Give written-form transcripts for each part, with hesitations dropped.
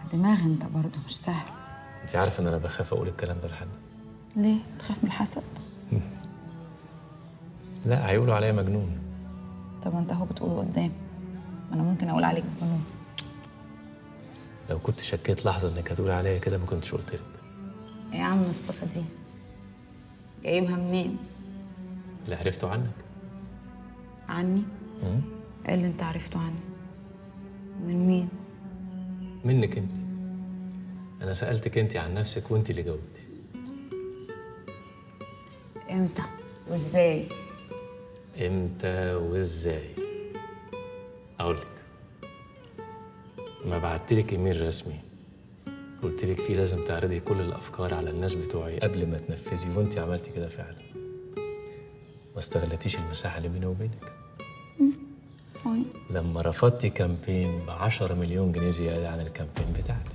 دماغ انت برضه مش سهل. انت عارفه ان انا بخاف اقول الكلام ده لحد. ليه؟ بتخاف من الحسد؟ لا، هيقولوا عليا مجنون. طب انت اهو بتقوله قدامي، ما انا ممكن اقول عليك مجنون. لو كنت شكيت لحظه انك هتقولي عليا كده ما كنتش قلت لك. ايه يا عم الصفه دي؟ جايبها منين؟ اللي عرفته عنك. عني؟ ايه اللي انت عرفته عني؟ من مين؟ منك انت. انا سالتك انت عن نفسك وانت اللي جاوبتي. امتى وازاي؟ امتى وازاي؟ اقولك. ما بعتلك ايميل رسمي قلتلك فيه لازم تعرضي كل الافكار على الناس بتوعي قبل ما تنفذي، وانت عملتي كده فعلا. ما استغلتيش المساحه اللي بيني وبينك. فاين. لما رفضتي كامبين ب10 مليون جنيه زياده عن الكامبين بتاعتي.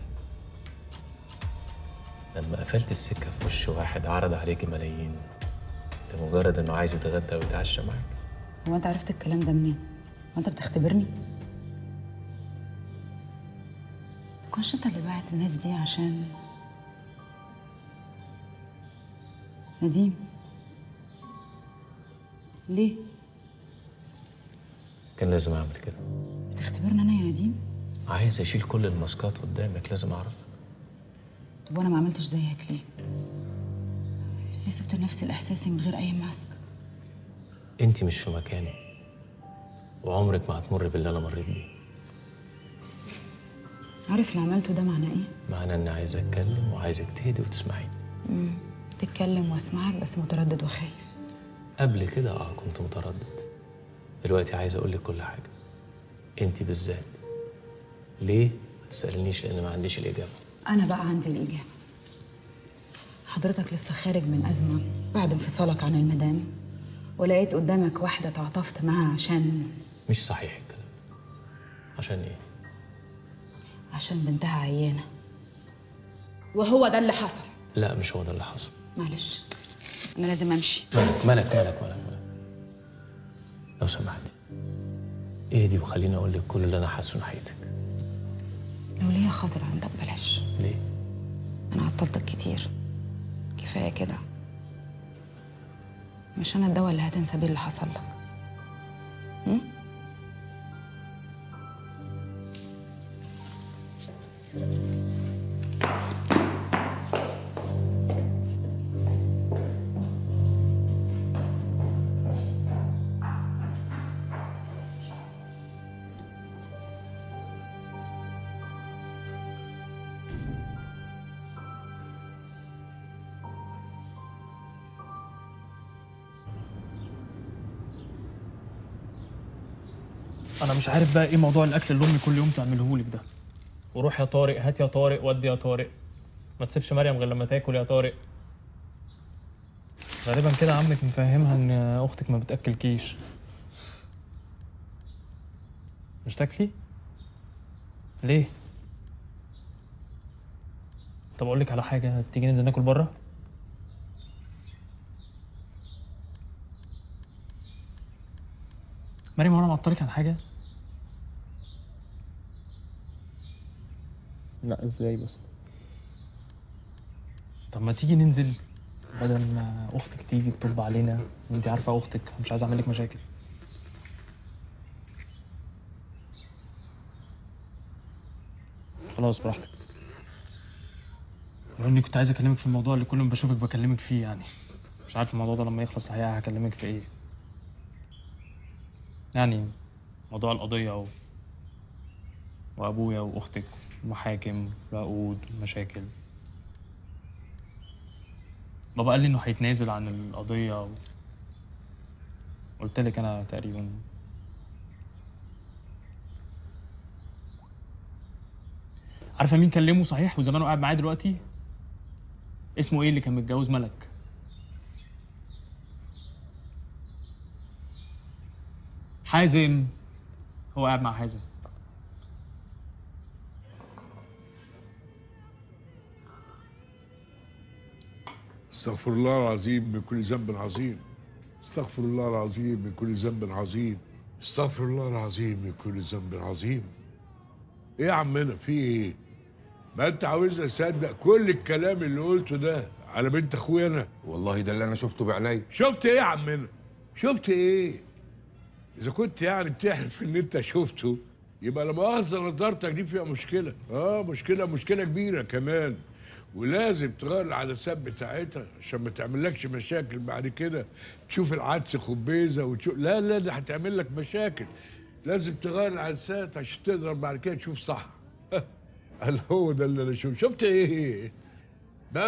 لما قفلت السكه في وش واحد عرض عليكي ملايين لمجرد انه عايز يتغدى ويتعشى معاك. هو انت عرفت الكلام ده منين؟ هو انت بتختبرني؟ تكونش انت اللي باعت الناس دي عشان نديم؟ ليه؟ كان لازم اعمل كده. بتختبرني انا يا نديم؟ عايز اشيل كل الماسكات قدامك، لازم اعرف. طب وانا ما عملتش زيك ليه؟ ليه سبت لنفسي الاحساس من غير اي ماسك؟ انت مش في مكاني وعمرك ما هتمر باللي انا مريت بيه. عارف اللي عملته ده معناه ايه؟ معناه اني عايز اتكلم وعايزك تهدي وتسمعيني. تتكلم واسمعك بس متردد وخايف. قبل كده كنت متردد. دلوقتي عايز اقول لك كل حاجه. انت بالذات. ليه؟ ما تسالنيش لان ما عنديش الاجابه. انا بقى عندي الاجابه. حضرتك لسه خارج من ازمه بعد انفصالك عن المدام، ولقيت قدامك واحده تعاطفت معاها عشان مش صحيح الكلام. عشان ايه؟ عشان بنتها عيانه. وهو ده اللي حصل. لا، مش هو ده اللي حصل. معلش انا لازم امشي. ملك. لو سمحتي اهدي وخليني اقول لك كل اللي انا حاسه ناحيتك. لو ليا خاطر عندك بلاش. ليه؟ انا عطلتك كتير، كفايه كده. مش انا الدواء اللي هتنسى بيه اللي حصل لك. انا مش عارف بقى ايه موضوع الاكل اللي امي كل يوم تعملهولك ده. وروح يا طارق، هات يا طارق، ودي يا طارق، ما تسيبش مريم غير لما تاكل يا طارق. غالبا كده عمك مفهمها ان اختك ما بتاكلكيش. مش تاكلي؟ ليه؟ طب اقول لك على حاجه، تيجي ننزل ناكل بره؟ مريم، هو انا معطلك عن حاجه؟ لا، ازاي بس؟ طب ما تيجي ننزل بدل ما اختك تيجي تطب علينا، وانت عارفه اختك مش عايز اعمل لك مشاكل. خلاص براحتك. لو اني كنت عايز اكلمك في الموضوع اللي كل ما بشوفك بكلمك فيه، يعني مش عارف الموضوع ده لما يخلص الحقيقه هكلمك في ايه. يعني موضوع القضيه وابويا واختك، محاكم، عقود، مشاكل. بابا قال لي انه هيتنازل عن القضيه قلت لك انا تقريبا. عارفه مين كلمه صحيح وزمانه قاعد معايا دلوقتي؟ اسمه ايه اللي كان متجوز ملك؟ حازم. هو قاعد مع حازم. استغفر الله العظيم من كل ذنب عظيم. استغفر الله العظيم من كل ذنب عظيم. استغفر الله العظيم من كل ذنب عظيم. ايه يا عمنا، في ايه؟ ما انت عاوزني اصدق كل الكلام اللي قلته ده على بنت اخويا انا؟ والله ده اللي انا شفته بعيني. شفت ايه يا عمنا؟ شفت ايه؟ اذا كنت يعني بتحلف ان انت شفته يبقى لا مؤاخذه نظارتك دي فيها مشكله. مشكله كبيره كمان، ولازم تغير العدسات بتاعتها عشان ما تعملكش مشاكل بعد كده. تشوف العدس خبيزه وتشوف لا ده هتعمل لك مشاكل. لازم تغير العدسات عشان تقدر بعد كده تشوف صح. قال هو ده اللي انا شفت ايه؟ بقى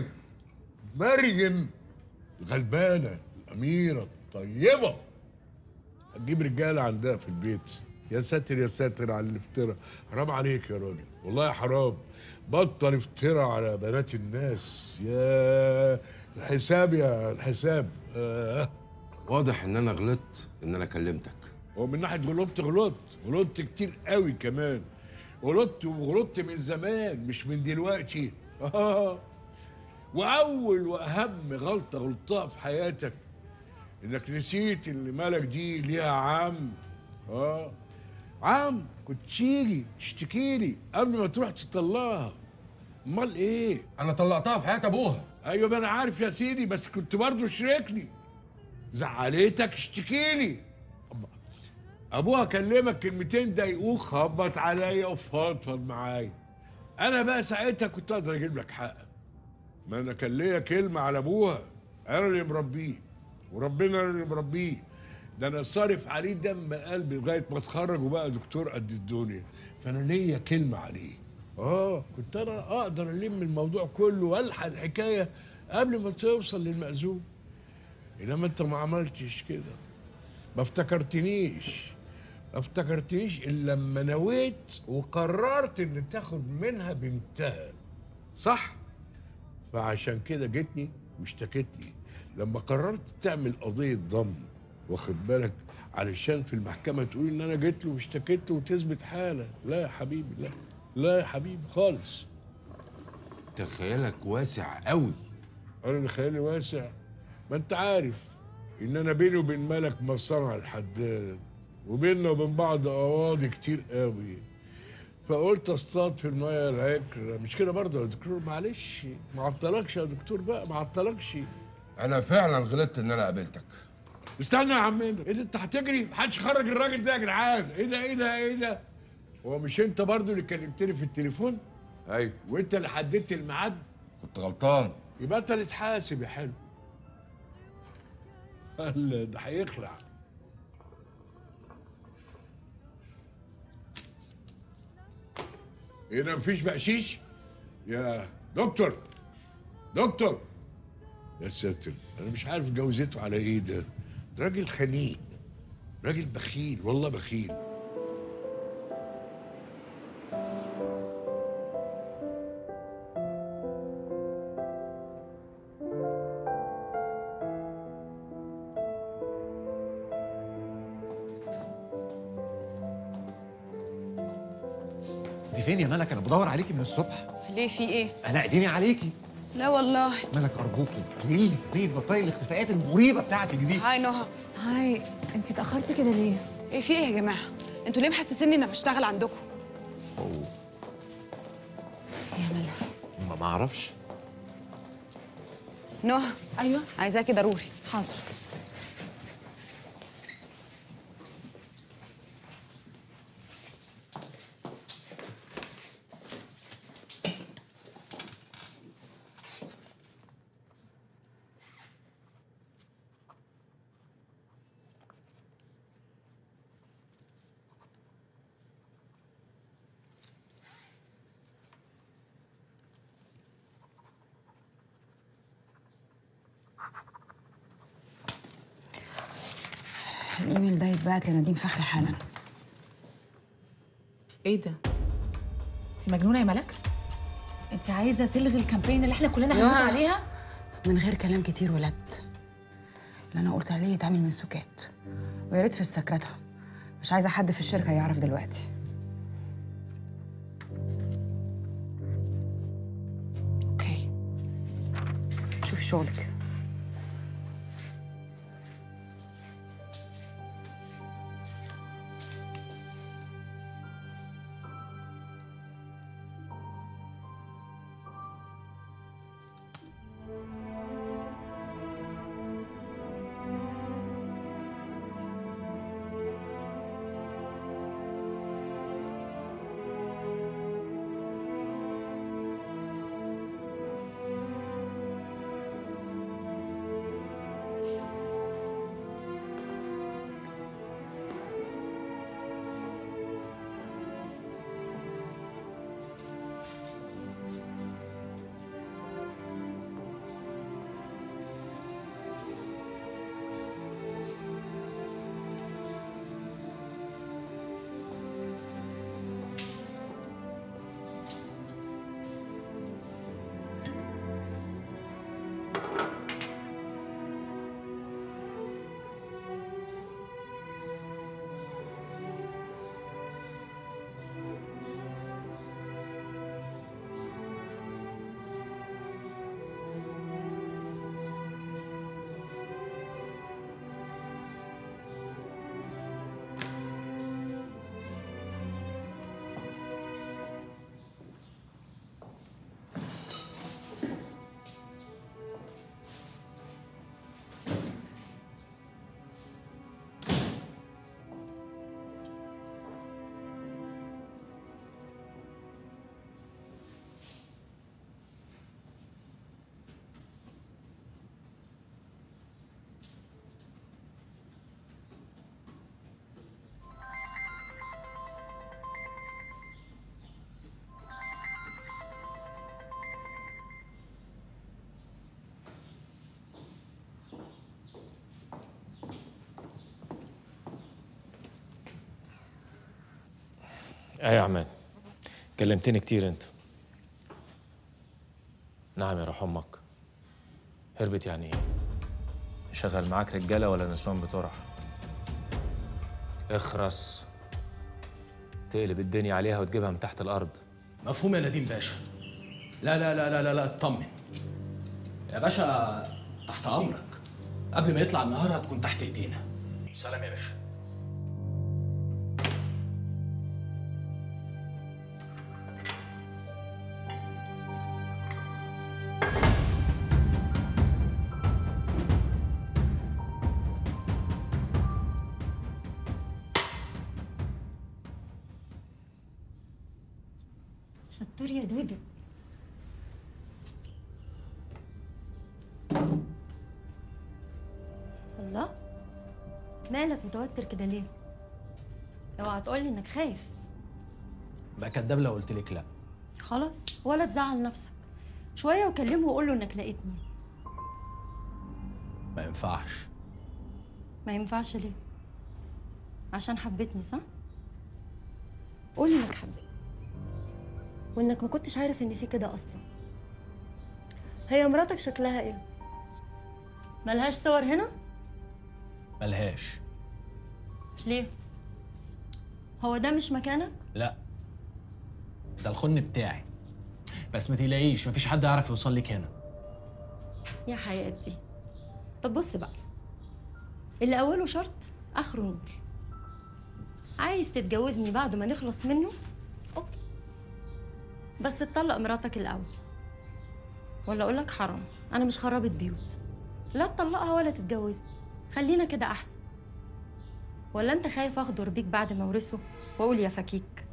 مريم الغلبانه الاميره الطيبه هتجيب رجاله عندها في البيت. يا ساتر يا ساتر على الافتراء، حرام عليك يا راجل، والله حرام. بطل افتراء على بنات الناس. يا الحساب يا الحساب. واضح ان انا غلطت ان انا كلمتك. هو من ناحيه غلطت كتير قوي كمان. غلطت من زمان مش من دلوقتي. واول واهم غلطه غلطتها في حياتك انك نسيت ان مالك دي ليها عم. عم كنت تيجي تشتكي لي قبل ما تروح تطلقها. امال ايه؟ انا طلقتها في حياه ابوها. ايوه ما انا عارف يا سيدي، بس كنت برضه شاركني. زعلتك اشتكي لي. ابوها كلمك كلمتين ضايقوك، خبط عليا وفضفض معايا. انا بقى ساعتها كنت اقدر اجيب لك حقك. ما انا كان ليا كلمه على ابوها، انا اللي مربيه وربنا اللي مربيه. ده انا صارف عليه دم قلبي لغايه ما اتخرج وبقى دكتور قد الدنيا، فانا ليا كلمه عليه. كنت انا اقدر الم الموضوع كله والحق الحكايه قبل ما توصل للمأذون. انما انت ما عملتش كده، ما افتكرتنيش الا لما نويت وقررت ان تاخد منها بنتها، صح؟ فعشان كده جيتني واشتكيت لي لما قررت تعمل قضيه ضم، واخد بالك؟ علشان في المحكمه تقول ان انا جيت له واشتكيت له وتثبت حاله. لا يا حبيبي، لا يا حبيبي خالص. تخيلك واسع قوي. انا اللي خيالي واسع؟ ما انت عارف ان انا بيني وبين ملك مصنع الحداد، وبيننا وبين بعض قواضي كتير قوي. فقلت اصطاد في المايه العكر. مش كده برضه يا دكتور؟ معلش ما عطلكش يا دكتور بقى، ما عطلكش. انا فعلا غلطت ان انا قابلتك. استنى يا عمنا، ايه ده؟ انت هتجري؟ محدش خرج الراجل ده يا جدعان. ايه ده؟ هو مش انت برضه اللي كلمتني في التليفون؟ ايوه. وانت اللي حددت الميعاد؟ كنت غلطان. يبقى انت اللي تحاسب يا حلو. قال ده هيخلع. ايه ده مفيش بقشيش؟ يا دكتور يا ساتر، انا مش عارف جوزته على ايه. ده راجل خنيق، راجل بخيل، والله بخيل. انت فين يا ملك؟ انا بدور عليكي من الصبح. ليه في ايه؟ انا ايديني عليكي. لا والله. ملك ارجوكي بليز بطلي الاختفاءات المريبه بتاعتك دي. هاي نهى. هاي، انتي اتأخرتي كده ليه؟ ايه في ايه يا جماعه؟ انتوا ليه محسسيني اني بشتغل عندكم؟ اوه يا ملا. ما اعرفش. نهى. ايوه عايزاكي ضروري. حاضر. الايميل ده يتبعت لنديم فخري حالا. ايه ده؟ انتي مجنونه يا ملك؟ انتي عايزه تلغي الكامبين اللي احنا كلنا هنموت عليها؟ من غير كلام كتير ولد. اللي انا قلت عليه يتعمل من سكات، ويا ريت في السكرتة. مش عايزه حد في الشركه يعرف دلوقتي. اوكي، شوفي شغلك. يا عماد، كلمتني كتير انت. نعم يا روح امك. هربت يعني ايه؟ شغل معاك رجاله ولا نسوان بترح؟ اخرس، تقلب الدنيا عليها وتجيبها من تحت الارض. مفهوم يا نديم باشا. لا لا لا لا لا لا، اطمن يا باشا، تحت امرك. قبل ما يطلع النهار هتكون تحت ايدينا. سلام يا باشا. شطور يا دودو. الله، مالك متوتر كده ليه؟ اوعى تقولي انك خايف. بقى كداب لو قلت لك لا. خلاص، ولا تزعل نفسك. شويه وكلمه وقول له انك لقيتني. ما ينفعش. ما ينفعش ليه؟ عشان حبيتني صح؟ قولي انك حبيتني وانك ما كنتش عارف ان في كده اصلا. هي مراتك شكلها ايه؟ ملهاش صور هنا؟ ملهاش. ليه؟ هو ده مش مكانك؟ لا، ده الخن بتاعي، بس ما تقلقيش مفيش حد يعرف يوصل لك هنا. يا حياتي. طب بص بقى، اللي اوله شرط اخره نور. عايز تتجوزني بعد ما نخلص منه؟ اوكي، بس تطلق مراتك الاول. ولا اقول لك حرام، انا مش خرابة بيوت، لا تطلقها ولا تتجوزني، خلينا كده احسن. ولا انت خايف اغدر بيك بعد ما اورثه واقول يا فكيك؟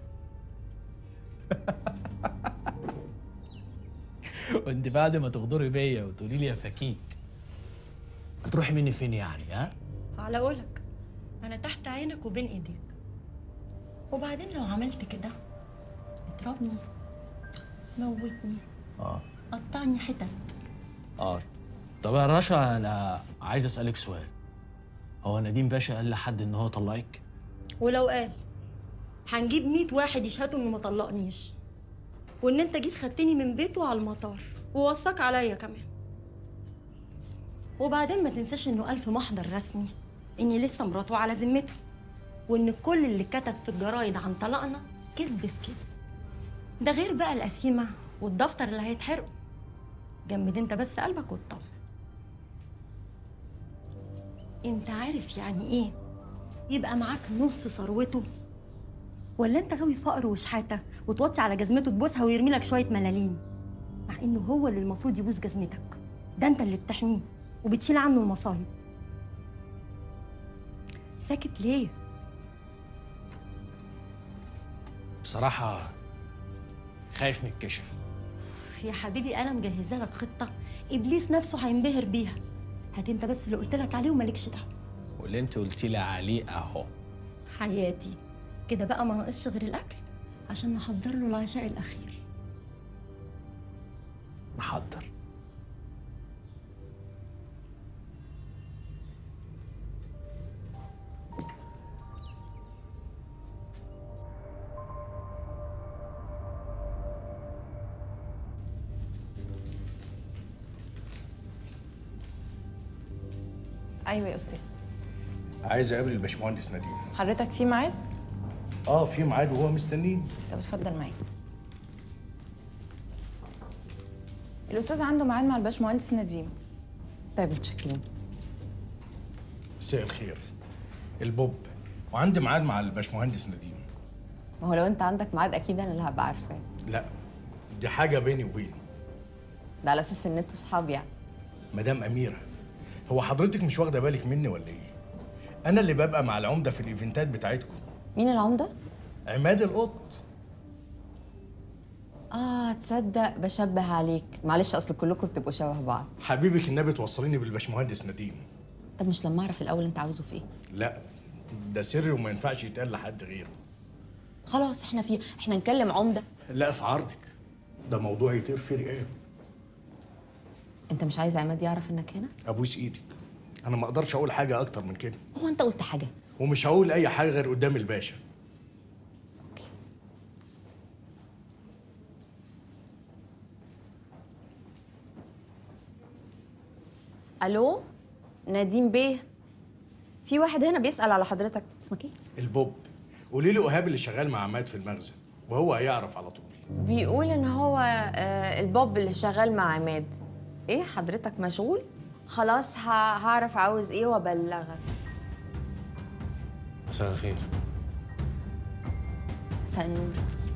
وانت بعد ما تغدري بيا وتقولي لي يا فكيك هتروحي مني فين يعني؟ ها؟ على قولك، انا تحت عينك وبين ايديك. وبعدين لو عملت كده اضربني، موتني، قطعني حتت. طب يا رشا، انا عايز اسالك سؤال. هو نديم باشا قال لحد ان هو طلقك؟ ولو قال، هنجيب 100 واحد يشهدوا انه ما طلقنيش، وان انت جيت خدتني من بيته على المطار ووصاك عليا كمان. وبعدين ما تنساش انه قال في محضر رسمي اني لسه مراته على ذمته، وان كل اللي كتب في الجرايد عن طلاقنا كذب في كذب. ده غير بقى القسيمه والدفتر اللي هيتحرقوا. جمد انت بس قلبك واطمن. انت عارف يعني ايه يبقى معاك نص ثروته؟ ولا انت غاوي فقر وشحاته وتوطي على جزمته تبوسها ويرمي لك شويه ملاليم، مع انه هو اللي المفروض يبوس جزمتك؟ ده انت اللي بتحميه وبتشيل عنه المصايب. ساكت ليه؟ بصراحه خايف نتكشف. يا حبيبي انا مجهزه لك خطه ابليس نفسه هينبهر بيها. هات انت بس اللي قلت لك عليه ومالكش دعوه. واللي انت قلتي لي عليه اهو. حياتي كده بقى، ما ناقصش غير الاكل عشان نحضر له العشاء الاخير. نحضر. ايوه يا استاذ. عايز اقابل الباشمهندس نديم. حضرتك في ميعاد؟ في ميعاد وهو مستنيني. طب اتفضل معايا. الاستاذ عنده ميعاد مع الباشمهندس نديم. طيب متشكرين. مساء الخير. البوب، وعندي ميعاد مع الباشمهندس نديم. ما هو لو انت عندك ميعاد اكيد انا اللي هبقى عارفاه. لا، دي حاجه بيني وبينه. ده على اساس ان انتوا صحاب يعني. مدام اميره، هو حضرتك مش واخده بالك مني ولا ايه؟ انا اللي ببقى مع العمده في الايفنتات بتاعتكم. مين العمده؟ عماد القط. تصدق بشبه عليك، معلش اصل كلكم بتبقوا شبه بعض. حبيبك النبي توصليني بالباشمهندس نديم. طب مش لما اعرف الاول انت عاوزه في ايه؟ لا، ده سر وما ينفعش يتقال لحد غيره. خلاص احنا نكلم عمده. لا، في عرضك، ده موضوع يطير فيه رقاب. انت مش عايز عماد يعرف انك هنا؟ ابوس ايدك، انا ما اقدرش اقول حاجه اكتر من كده. هو انت قلت حاجه؟ ومش هقول اي حاجه غير قدام الباشا. الو نديم بيه، في واحد هنا بيسأل على حضرتك. اسمك ايه؟ البوب. قولي له ايهاب اللي شغال مع عماد في المخزن وهو هيعرف على طول. بيقول ان هو البوب اللي شغال مع عماد. ايه حضرتك مشغول؟ خلاص هعرف عاوز ايه وابلغك. مساء الخير. مساء النور.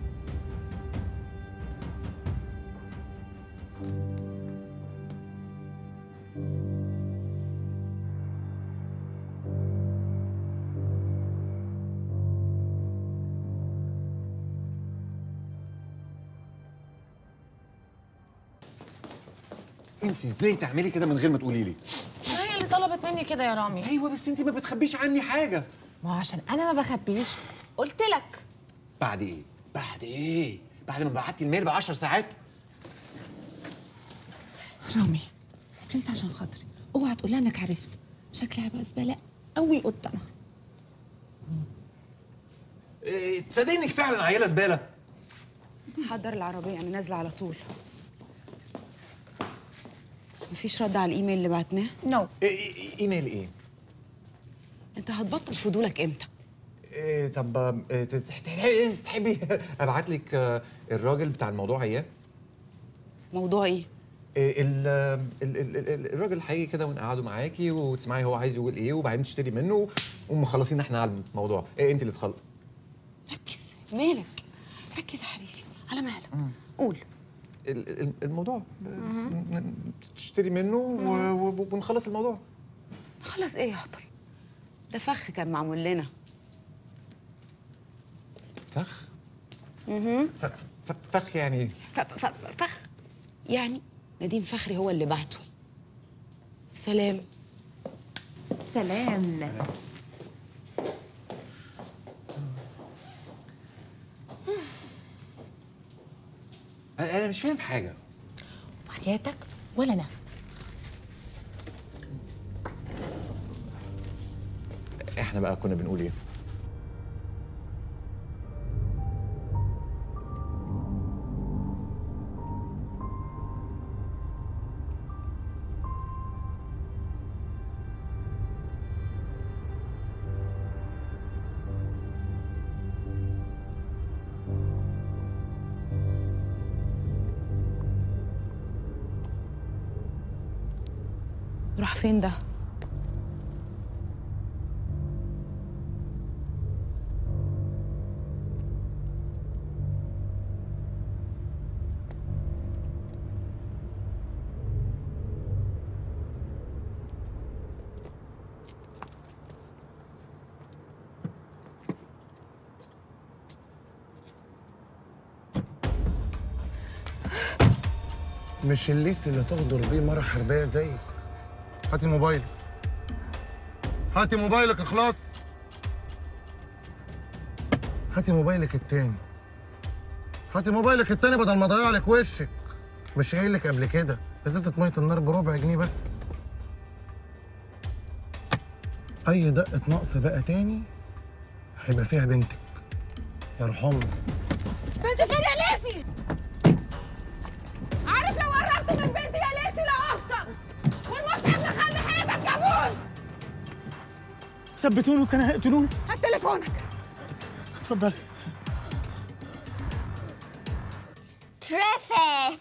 انت ازاي تعملي كده من غير ما تقولي لي؟ هي اللي طلبت مني كده يا رامي. ايوه بس انت ما بتخبيش عني حاجه. ما هو عشان انا ما بخبيش قلت لك. بعد ايه؟ بعد ما بعتي الميل ب 10 ساعات؟ رامي بليز عشان خاطري اوعى تقول لها انك عرفت. شكلها هيبقى زباله قوي قدامها. تصدقي انك فعلا عيله زباله. حضر العربيه انا نازله على طول. مفيش رد على الايميل اللي بعتناه؟ نو. ايميل ايه؟ انت هتبطل فضولك امتى؟ طب تحبي ابعت لك الراجل بتاع الموضوع اياه؟ موضوع ايه؟ الراجل هيجي كده ونقعدوا معاكي وتسمعي هو عايز يقول ايه وبعدين تشتري منه ومخلصين احنا على الموضوع. انت اللي تخلص. ركز. مالك؟ ركز يا حبيبي على مالك. قول. الموضوع تشتري منه ونخلص الموضوع. خلص ايه يا هطل؟ ده فخ كان معمول لنا. فخ؟ فخ يعني ايه؟ فخ يعني نديم فخري هو اللي بعته. سلام. سلام. انا مش فاهم حاجه. وحياتك ولا انا. احنا بقى كنا بنقول ايه؟ راح فين ده؟ مش الليس اللي تغدر بيه مرة حربية زيك. هاتي موبايلك. هاتي موبايلك اخلاص. هاتي موبايلك التاني. هاتي موبايلك التاني بدل ما اضيع لك وشك. مش قايل لك قبل كده ازازة مية النار بربع جنيه بس. أي دقة نقص بقى تاني هيبقى فيها بنتك. يرحمني. بنتي فين يا ليسي؟ عارف لو قربت من بنتي يا ليسي لأفصل والمصحف لخلي حياتك كابوس. ثبتوني وكانوا هيقتلوني. هات تليفونك. اتفضلي. ترافي.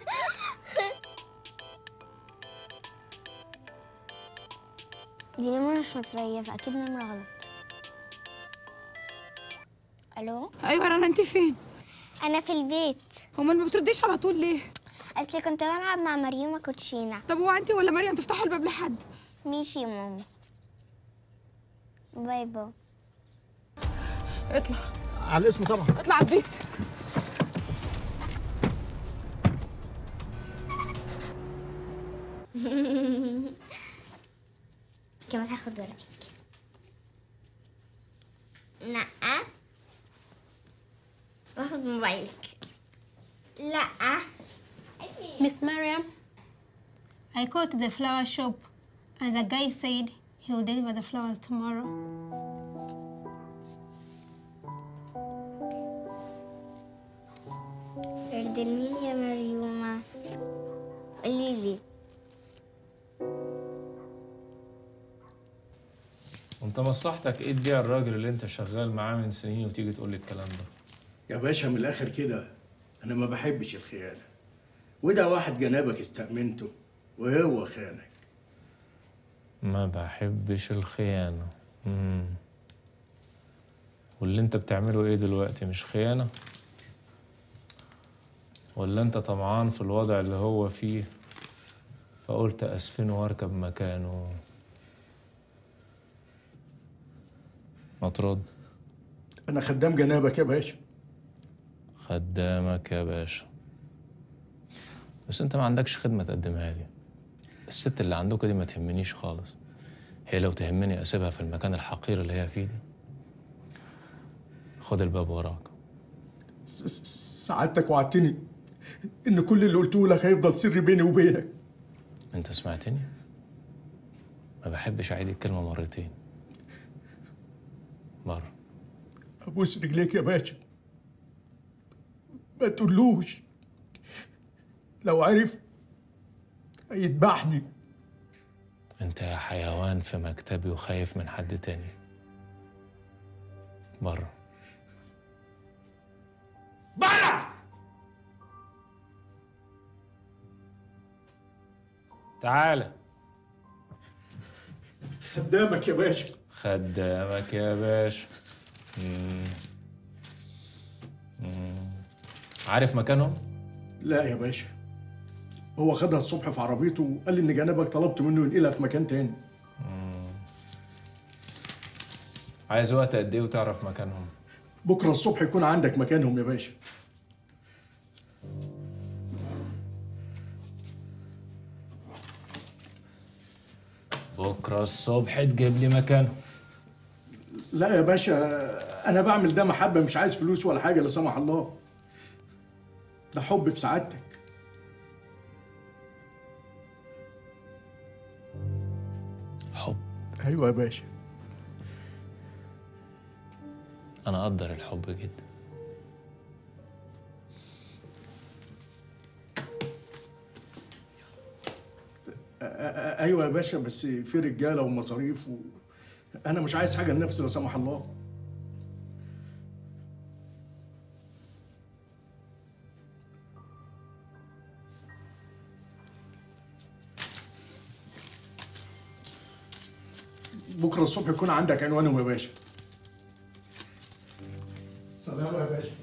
دي نمرة مش متزيفة، أكيد نمرة غلط. ألو؟ ايوه رنا انت فين؟ أنا في البيت. امال ما بترديش على طول ليه؟ أصلي كنت بلعب مع مريومة كوتشينة. طب هو انت ولا مريم تفتحوا الباب لحد؟ ماشي يا ماما. باي باي. اطلع على الاسم طبعا. اطلع على البيت. كمان هاخد ورقك. لأ. واخد موبايلك. لأ. Miss Mariam, I go to the flower shop and the guy said he'll deliver the flowers tomorrow. ورد المين يا مريومة؟ قوليلي. وانت مصلحتك ايه تبيع الراجل اللي انت شغال معاه من سنين وتيجي تقول لي الكلام ده؟ يا باشا من الاخر كده انا ما بحبش الخيانه، وده واحد جنابك استأمنته وهو خانك. ما بحبش الخيانة. واللي انت بتعمله ايه دلوقتي مش خيانة؟ ولا انت طمعان في الوضع اللي هو فيه فقلت اسفنه واركب مكانه؟ ما ترد. انا خدام جنابك يا باشا. خدامك يا باشا، بس انت ما عندكش خدمة تقدمها لي. الست اللي عندكوا دي ما تهمنيش خالص. هي لو تهمني اسيبها في المكان الحقير اللي هي فيه دي. خد الباب وراك. سعادتك وعدتني ان كل اللي قلته لك هيفضل سر بيني وبينك. انت سمعتني؟ ما بحبش اعيد الكلمة مرتين. بره. ابوس رجليك يا باشا، ما تقولوش، لو عرف هيذبحني. انت يا حيوان في مكتبي وخايف من حد تاني. بره. بره. تعالى. خدامك يا باشا. خدامك يا باشا. عارف مكانهم؟ لا يا باشا، هو خدها الصبح في عربيته وقال لي ان جنابك طلبت منه ينقلها في مكان تاني. عايز وقت قد ايه وتعرف مكانهم؟ بكره الصبح يكون عندك مكانهم يا باشا. بكره الصبح تجيب لي مكانهم. لا يا باشا، انا بعمل ده محبه، مش عايز فلوس ولا حاجه لا سمح الله. ده حب في سعادتك. حب؟ ايوه يا باشا. انا اقدر الحب جدا. ايوه يا باشا، بس في رجاله ومصاريف انا مش عايز حاجه لنفسي لا سمح الله. بكره الصبح يكون عندك عنوانهم يا باشا. سلام يا باشا.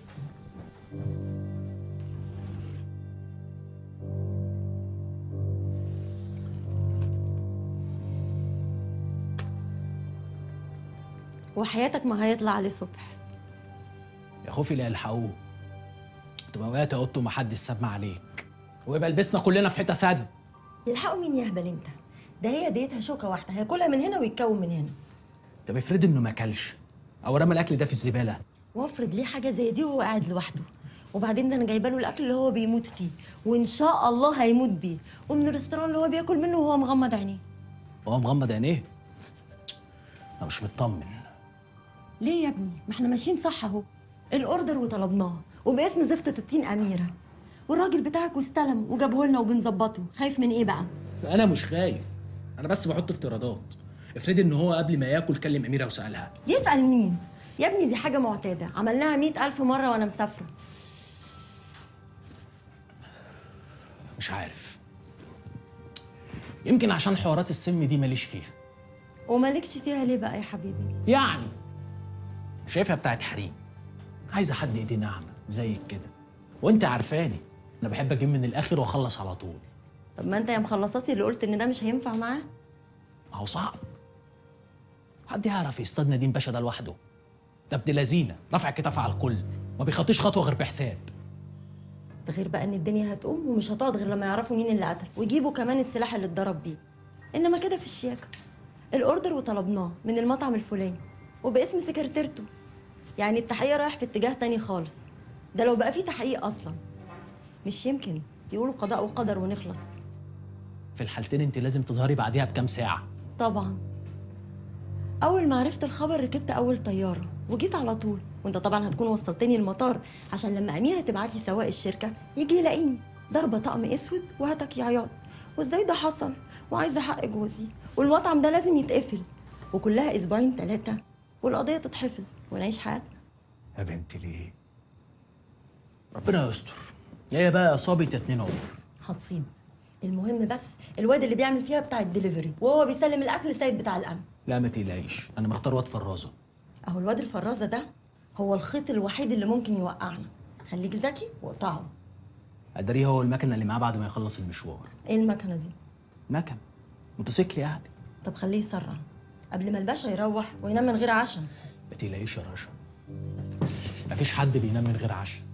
وحياتك ما هيطلع عليه صبح. يا خوفي لا يلحقوه. تبقى وقعت اوضته ومحدش سمع عليك ويبقى لبسنا كلنا في حته سد. يلحقوا مين يهبل انت؟ ده هي ديتها شوكه واحده، هياكلها من هنا ويتكون من هنا. طب افرض انه ما اكلش او رمى الاكل ده في الزباله. وافرض ليه حاجه زي دي وهو قاعد لوحده، وبعدين ده انا جايبه له الاكل اللي هو بيموت فيه وان شاء الله هيموت بيه، ومن الريستوران اللي هو بياكل منه وهو مغمض عينيه. وهو مغمض عينيه؟ انا مش مطمن. ليه يا ابني؟ ما احنا ماشيين صح اهو. الاوردر وطلبناه وباسم زفتة التين اميره، والراجل بتاعك واستلم وجابه لنا وبنظبطه. خايف من ايه بقى؟ انا مش خايف، انا بس بحط افتراضات. افرضي ان هو قبل ما ياكل كلم اميره وسالها. يسال مين يا ابني؟ دي حاجه معتاده، عملناها 100,000 مره وانا مسافره. مش عارف، يمكن عشان حوارات السم دي ماليش فيها. ومالكش فيها ليه بقى يا حبيبي؟ يعني شايفها بتاعت حريم، عايزه حد ايديه ناعمه زيك كده، وانت عارفاني انا بحب اجيب من الاخر واخلص على طول. طب ما انت يا مخلصاتي اللي قلت ان ده مش هينفع معاه. ما هو صعب، حد يعرف يصطاد نديم باشا ده لوحده؟ ده ابن لذينه رافع كتاف على الكل، ما بيخطيش خطوه غير بحساب. ده غير بقى ان الدنيا هتقوم ومش هتقعد غير لما يعرفوا مين اللي قتل ويجيبوا كمان السلاح اللي اتضرب بيه. انما كده في الشياكه، الاوردر وطلبناه من المطعم الفلاني وباسم سكرتيرته، يعني التحقيق رايح في اتجاه تاني خالص. ده لو بقى فيه تحقيق اصلا مش يمكن يقولوا قضاء وقدر ونخلص. في الحالتين انت لازم تظهري بعديها بكام ساعه. طبعا اول ما عرفت الخبر ركبت اول طياره وجيت على طول، وانت طبعا هتكون وصلتني المطار عشان لما اميره تبعت لي سواق الشركه يجي يلاقيني ضربه طقم اسود وهتك عياط، وازاي ده حصل، وعايزه حق جوزي، والمطعم ده لازم يتقفل. وكلها اسبوعين 3 والقضيه تتحفظ ونعيش حياتنا. يا بنتي ليه؟ ربنا يستر. هي بقى اصابه 2 عمر. هتصيب. المهم بس الواد اللي بيعمل فيها بتاع الدليفري وهو بيسلم الاكل سيد بتاع الامن. لا ما تقلقيش، انا مختار واد فرازه. اهو الواد الفرازه ده هو الخيط الوحيد اللي ممكن يوقعنا. خليك ذكي واقطعه. اداريه هو المكنه اللي معاه بعد ما يخلص المشوار. ايه المكنه دي؟ مكن موتوسيكل يعني. طب خليه يسرع قبل ما الباشا يروح وينام من غير عشاء. ما تقلقيش يا رشا، مفيش حد بينام من غير عشاء.